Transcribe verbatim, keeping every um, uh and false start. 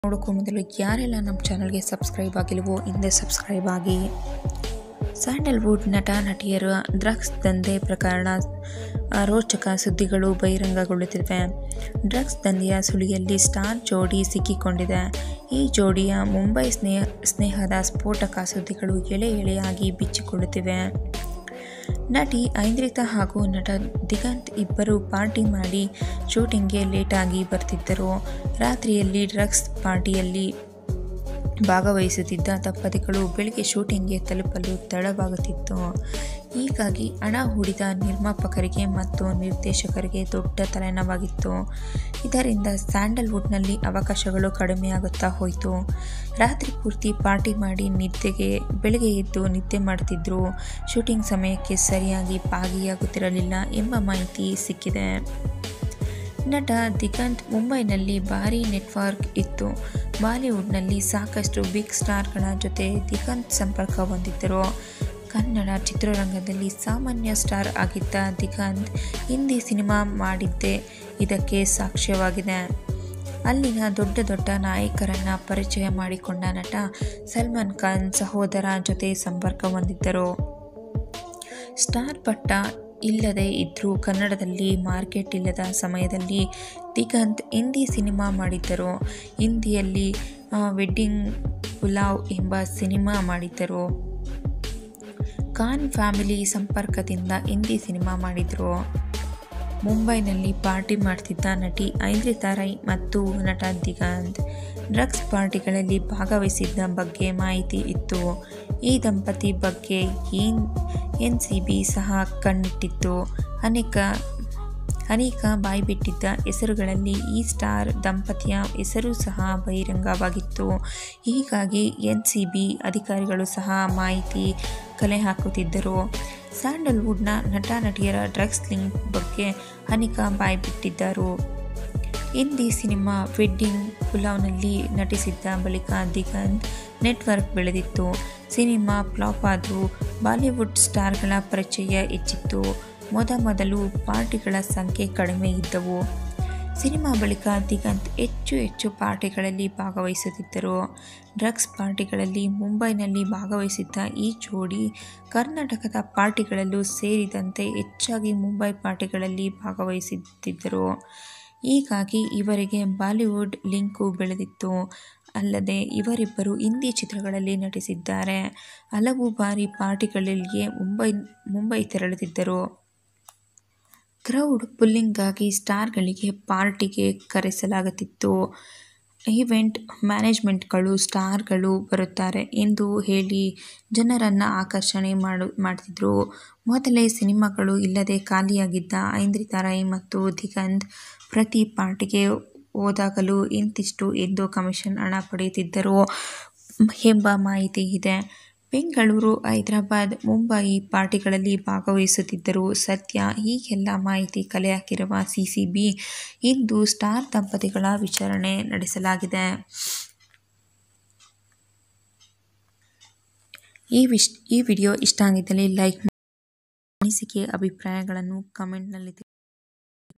ನೋಡೋಕ್ಕೂ ಮೊದಲು ಯಾರೆಲ್ಲ ನಮ್ಮ ಚಾನಲ್ಗೆ ಸಬ್ಸ್ಕ್ರೈಬ್ ಆಗಿಲ್ವೋ ಹಿಂದೆ ಸಬ್ಸ್ಕ್ರೈಬ್ ಆಗಿ. ಸ್ಯಾಂಡಲ್ವುಡ್ ನಟ ನಟಿಯರ ಡ್ರಗ್ಸ್ ದಂಧೆ ಪ್ರಕರಣ ರೋಚಕ ಸುದ್ದಿಗಳು ಬಹಿರಂಗಗೊಳ್ಳುತ್ತಿವೆ. ಡ್ರಗ್ಸ್ ದಂಧೆಯ ಸುಳಿಯಲ್ಲಿ ಸ್ಟಾರ್ ಜೋಡಿ ಸಿಕ್ಕಿಕೊಂಡಿದೆ. ಈ ಜೋಡಿಯ ಮುಂಬೈ ಸ್ನೇಹ ಸ್ನೇಹದ ಸ್ಫೋಟಕ ಸುದ್ದಿಗಳು ಎಳೆ ಎಳೆಯಾಗಿ ಬಿಚ್ಚಿಕೊಳ್ಳುತ್ತಿವೆ. ನಟಿ ಐಂದ್ರಿತಾ ಹಾಗೂ ನಟ ದಿಗಂತ್ ಇಬ್ಬರು ಪಾರ್ಟಿ ಮಾಡಿ ಶೂಟಿಂಗ್ಗೆ ಲೇಟಾಗಿ ಬರ್ತಿದ್ದರು. ರಾತ್ರಿಯಲ್ಲಿ ಡ್ರಗ್ಸ್ ಪಾರ್ಟಿಯಲ್ಲಿ ಭಾಗವಹಿಸುತ್ತಿದ್ದ ದಂಪತಿಗಳು ಬೆಳಗ್ಗೆ ಶೂಟಿಂಗ್ಗೆ ತಲುಪಲು ತಡವಾಗುತ್ತಿತ್ತು. ಹೀಗಾಗಿ ಹಣ ಹೂಡಿದ ನಿರ್ಮಾಪಕರಿಗೆ ಮತ್ತು ನಿರ್ದೇಶಕರಿಗೆ ದೊಡ್ಡ ತಲೆನೋವಾಗಿತ್ತು. ಇದರಿಂದ ಸ್ಯಾಂಡಲ್ವುಡ್ನಲ್ಲಿ ಅವಕಾಶಗಳು ಕಡಿಮೆಯಾಗುತ್ತಾ ಹೋಯಿತು. ರಾತ್ರಿ ಪೂರ್ತಿ ಪಾರ್ಟಿ ಮಾಡಿ ನಿದ್ದೆಗೆ ಬೆಳಗ್ಗೆ ಎದ್ದು ನಿದ್ದೆ ಮಾಡುತ್ತಿದ್ದರು. ಶೂಟಿಂಗ್ ಸಮಯಕ್ಕೆ ಸರಿಯಾಗಿ ಭಾಗಿಯಾಗುತ್ತಿರಲಿಲ್ಲ ಎಂಬ ಮಾಹಿತಿ ಸಿಕ್ಕಿದೆ. ನಟ ದಿಗಂತ್ ಮುಂಬೈನಲ್ಲಿ ಭಾರೀ ನೆಟ್ವರ್ಕ್ ಇತ್ತು. ಬಾಲಿವುಡ್ನಲ್ಲಿ ಸಾಕಷ್ಟು ಬಿಗ್ ಸ್ಟಾರ್ಗಳ ಜೊತೆ ದಿಗಂತ್ ಸಂಪರ್ಕ ಹೊಂದಿದ್ದರು. ಕನ್ನಡ ಚಿತ್ರರಂಗದಲ್ಲಿ ಸಾಮಾನ್ಯ ಸ್ಟಾರ್ ಆಗಿದ್ದ ದಿಗಂತ್ ಹಿಂದಿ ಸಿನಿಮಾ ಮಾಡಿದ್ದೇ ಇದಕ್ಕೆ ಸಾಕ್ಷ್ಯವಾಗಿದೆ. ಅಲ್ಲಿನ ದೊಡ್ಡ ದೊಡ್ಡ ನಾಯಕರನ್ನ ಪರಿಚಯ ಮಾಡಿಕೊಂಡ ನಟ ಸಲ್ಮಾನ್ ಖಾನ್ ಸಹೋದರ ಜೊತೆ ಸಂಪರ್ಕ ಹೊಂದಿದ್ದರು. ಸ್ಟಾರ್ ಪಟ್ಟ ಇಲ್ಲದೇ ಇದ್ರೂ ಕನ್ನಡದಲ್ಲಿ ಮಾರ್ಕೆಟ್ ಇಲ್ಲದ ಸಮಯದಲ್ಲಿ ದಿಗಂತ್ ಹಿಂದಿ ಸಿನಿಮಾ ಮಾಡಿದ್ದರು. ಹಿಂದಿಯಲ್ಲಿ ವೆಡ್ಡಿಂಗ್ ಪುಲಾವ್ ಎಂಬ ಸಿನಿಮಾ ಮಾಡಿದ್ದರು. ಖಾನ್ ಫ್ಯಾಮಿಲಿ ಸಂಪರ್ಕದಿಂದ ಹಿಂದಿ ಸಿನಿಮಾ ಮಾಡಿದ್ರು. ಮುಂಬೈನಲ್ಲಿ ಪಾರ್ಟಿ ಮಾಡ್ತಿದ್ದ ನಟಿ ಐಂದ್ರಿತಾ ರೈ ಮತ್ತು ನಟ ದಿಗಂತ್ ಡ್ರಗ್ಸ್ ಪಾರ್ಟಿಗಳಲ್ಲಿ ಭಾಗವಹಿಸಿದ್ದ ಬಗ್ಗೆ ಮಾಹಿತಿ ಇತ್ತು. ಈ ದಂಪತಿ ಬಗ್ಗೆ ಎನ್ ಸಿ ಬಿ ಸಹ ಕಣ್ಣಿಟ್ಟಿತ್ತು. ಅನೇಕ ಅನೇಕ ಬಾಯ್ಬಿಟ್ಟಿದ್ದ ಹೆಸರುಗಳಲ್ಲಿ ಈ ಸ್ಟಾರ್ ದಂಪತಿಯ ಹೆಸರು ಸಹ ಬಹಿರಂಗವಾಗಿತ್ತು. ಹೀಗಾಗಿ ಎನ್ ಸಿ ಬಿ ಅಧಿಕಾರಿಗಳು ಸಹ ಮಾಹಿತಿ ಕಲೆ ಹಾಕುತ್ತಿದ್ದರು. ಸ್ಯಾಂಡಲ್ವುಡ್ನ ನಟ ನಟಿಯರ ಡ್ರಗ್ಸ್ ಲಿಂಕ್ ಬಗ್ಗೆ ಅನೇಕ ಬಾಯ್ಬಿಟ್ಟಿದ್ದರು. ಹಿಂದಿ ಸಿನಿಮಾ ವೆಡ್ಡಿಂಗ್ ಪುಲಾವ್ನಲ್ಲಿ ನಟಿಸಿದ್ದ ಬಳಿಕ ದಿಗಂತ್ ನೆಟ್ವರ್ಕ್ ಬೆಳೆದಿತ್ತು. ಸಿನಿಮಾ ಫ್ಲಾಪ್ ಆದರೂ ಬಾಲಿವುಡ್ ಸ್ಟಾರ್ಗಳ ಪರಿಚಯ ಹೆಚ್ಚಿತ್ತು. ಮೊದಮೊದಲು ಪಾರ್ಟಿಗಳ ಸಂಖ್ಯೆ ಕಡಿಮೆ ಇದ್ದವು. ಸಿನಿಮಾ ಬಳಿಕ ದಿಗಂತ್ ಹೆಚ್ಚು ಹೆಚ್ಚು ಪಾರ್ಟಿಗಳಲ್ಲಿ ಭಾಗವಹಿಸುತ್ತಿದ್ದರು. ಡ್ರಗ್ಸ್ ಪಾರ್ಟಿಗಳಲ್ಲಿ ಮುಂಬೈನಲ್ಲಿ ಭಾಗವಹಿಸಿದ್ದ ಈ ಜೋಡಿ ಕರ್ನಾಟಕದ ಪಾರ್ಟಿಗಳಲ್ಲೂ ಸೇರಿದಂತೆ ಹೆಚ್ಚಾಗಿ ಮುಂಬೈ ಪಾರ್ಟಿಗಳಲ್ಲಿ ಭಾಗವಹಿಸುತ್ತಿದ್ದರು. ಹೀಗಾಗಿ ಇವರಿಗೆ ಬಾಲಿವುಡ್ ಲಿಂಕು ಬೆಳೆದಿತ್ತು. ಅಲ್ಲದೆ ಇವರಿಬ್ಬರು ಹಿಂದಿ ಚಿತ್ರಗಳಲ್ಲಿ ನಟಿಸಿದ್ದಾರೆ. ಹಲವು ಬಾರಿ ಪಾರ್ಟಿಗಳಿಗೆ ಮುಂಬೈ ಮುಂಬೈ ತೆರಳುತ್ತಿದ್ದರು. ಕ್ರೌಡ್ ಪುಲ್ಲಿಂಗ್ಗಾಗಿ ಸ್ಟಾರ್ಗಳಿಗೆ ಪಾರ್ಟಿಗೆ ಕರೆಸಲಾಗುತ್ತಿತ್ತು. ಈವೆಂಟ್ ಮ್ಯಾನೇಜ್ಮೆಂಟ್ಗಳು ಸ್ಟಾರ್ಗಳು ಬರುತ್ತಾರೆ ಎಂದು ಹೇಳಿ ಜನರನ್ನು ಆಕರ್ಷಣೆ ಮಾಡು ಮಾಡ್ತಿದ್ರು. ಮೊದಲೇ ಸಿನಿಮಾಗಳು ಇಲ್ಲದೆ ಖಾಲಿಯಾಗಿದ್ದ ಐಂದ್ರಿತಾ ರೈ ಮತ್ತು ದಿಗಂತ್ ಪ್ರತಿ ಪಾರ್ಟಿಗೆ ಹೋದಾಗಲೂ ಇಂತಿಷ್ಟು ಎಂದು ಕಮಿಷನ್ ಹಣ ಪಡೆಯುತ್ತಿದ್ದರು ಎಂಬ ಮಾಹಿತಿ ಇದೆ. ಬೆಂಗಳೂರು, ಹೈದರಾಬಾದ್, ಮುಂಬಯಿ ಪಾರ್ಟಿಗಳಲ್ಲಿ ಭಾಗವಹಿಸುತ್ತಿದ್ದರು. ಸದ್ಯ ಹೀಗೆಲ್ಲ ಮಾಹಿತಿ ಕಲೆ ಹಾಕಿರುವ ಸಿ ಸಿ ಬಿ ಇಂದು ಸ್ಟಾರ್ ದಂಪತಿಗಳ ವಿಚಾರಣೆ ನಡೆಸಲಾಗಿದೆ. ಈ ವಿಶ್ ಈ ವಿಡಿಯೋ ಇಷ್ಟ ಆಗಿದ್ದಲ್ಲಿ ಲೈಕ್ ಮಾಡಿ, ಅನಿಸಿಕೆ ಅಭಿಪ್ರಾಯಗಳನ್ನು ಕಮೆಂಟ್ನಲ್ಲಿ